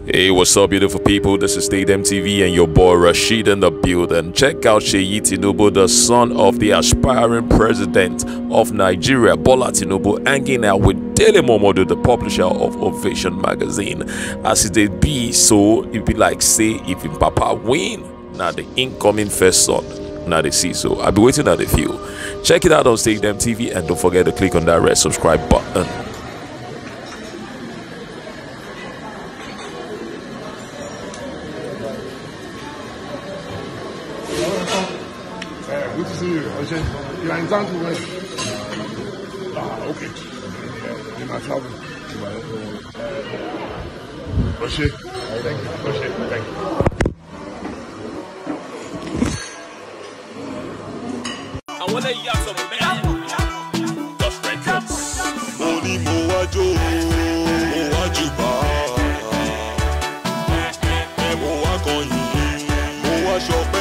Hey, what's up, beautiful people? This is Stadium TV and your boy Rashid in the building. Check out Seyi Tinubu, the son of the aspiring president of Nigeria, Bola Tinubu, hanging out with Dele Momodu, the publisher of Ovation magazine. As it be, so it be like say if in Papa win, now the incoming first son. Now they see, so I'll be waiting at the few. Check it out on Stadium TV and don't forget to click on that red subscribe button. Good to see you. You are in town to work. Okay. You are traveling. Thank you. Thank you. I want to hear some man. Just records. Money Mowajo, Mowajuba. Mowa Konyi, Mowa Shop.